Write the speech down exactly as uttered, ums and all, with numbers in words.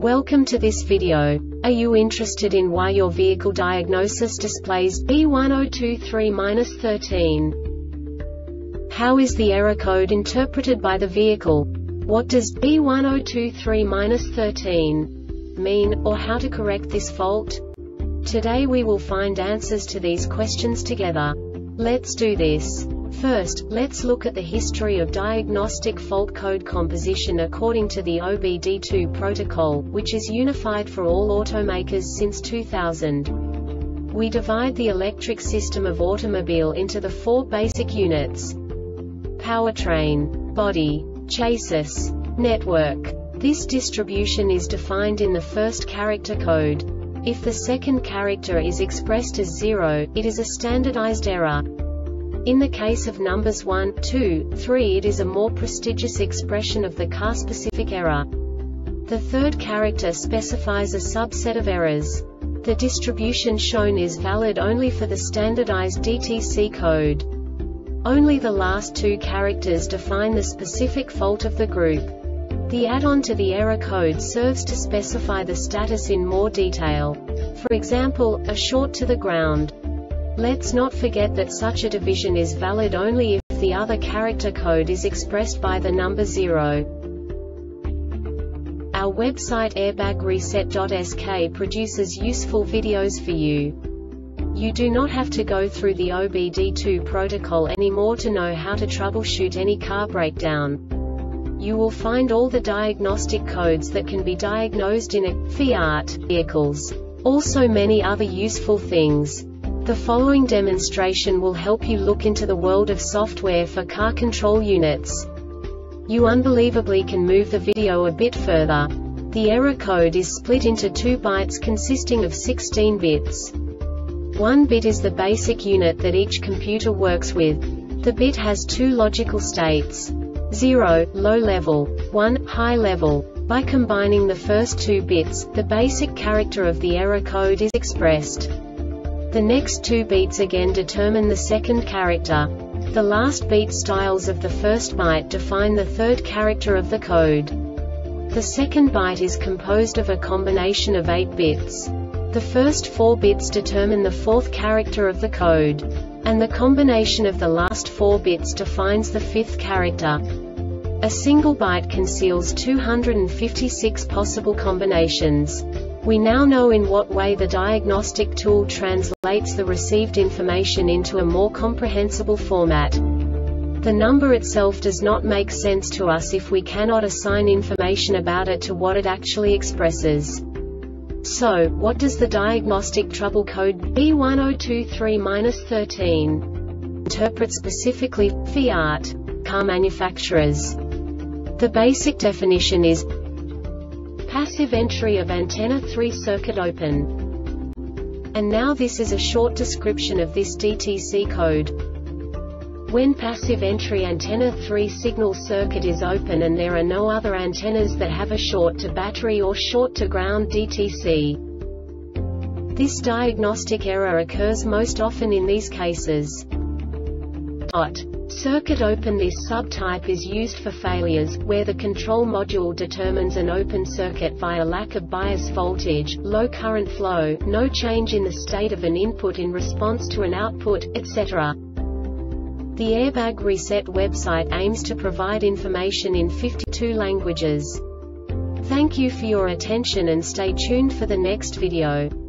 Welcome to this video. Are you interested in why your vehicle diagnosis displays B one zero two three dash thirteen? How is the error code interpreted by the vehicle? What does B one zero two three dash thirteen mean, or how to correct this fault? Today we will find answers to these questions together. Let's do this. First, let's look at the history of diagnostic fault code composition according to the O B D two protocol, which is unified for all automakers since two thousand. We divide the electric system of automobile into the four basic units: powertrain, body, chassis, network. This distribution is defined in the first character code. If the second character is expressed as zero, it is a standardized error. In the case of numbers one, two, three, it is a more prestigious expression of the car-specific error. The third character specifies a subset of errors. The distribution shown is valid only for the standardized D T C code. Only the last two characters define the specific fault of the group. The add-on to the error code serves to specify the status in more detail. For example, a short to the ground. Let's not forget that such a division is valid only if the other character code is expressed by the number zero. Our website airbag reset dot S K produces useful videos for you. You do not have to go through the O B D two protocol anymore to know how to troubleshoot any car breakdown. You will find all the diagnostic codes that can be diagnosed in a Fiat vehicles. Also many other useful things. The following demonstration will help you look into the world of software for car control units. You unbelievably can move the video a bit further. The error code is split into two bytes consisting of sixteen bits. One bit is the basic unit that each computer works with. The bit has two logical states: zero, low level, one, high level. By combining the first two bits, the basic character of the error code is expressed. The next two beats again determine the second character. The last beat styles of the first byte define the third character of the code. The second byte is composed of a combination of eight bits. The first four bits determine the fourth character of the code. And the combination of the last four bits defines the fifth character. A single byte conceals two hundred fifty-six possible combinations. We now know in what way the diagnostic tool translates the received information into a more comprehensible format. The number itself does not make sense to us if we cannot assign information about it to what it actually expresses. So, what does the diagnostic trouble code B one zero two three dash thirteen interpret specifically for Fiat car manufacturers? The basic definition is passive entry of antenna three circuit open. And now this is a short description of this D T C code. When passive entry antenna three signal circuit is open and there are no other antennas that have a short to battery or short to ground D T C. This diagnostic error occurs most often in these cases. Dot. Circuit open. This subtype is used for failures, where the control module determines an open circuit via lack of bias voltage, low current flow, no change in the state of an input in response to an output, et cetera. The Airbag Reset website aims to provide information in fifty-two languages. Thank you for your attention and stay tuned for the next video.